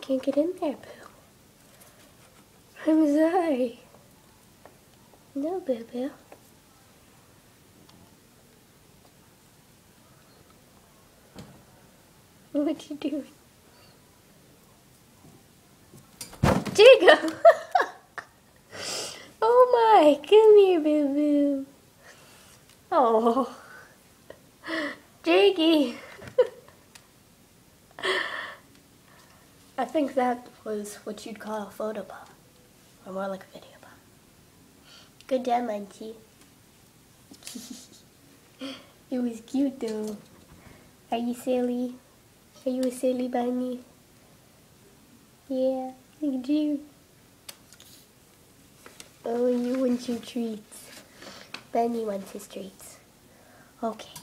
can't get in there, Boo. I'm sorry. No, Boo Boo. What you doing? Jacob! Oh my, come here, Boo Boo. Oh, Jakey. I think that was what you'd call a photo bomb, or more like a video bomb. Good job, Munchie. It was cute though. Are you silly? Are you a silly bunny? Yeah, look at you. Oh, you want your treats. Bunny wants his treats. Okay.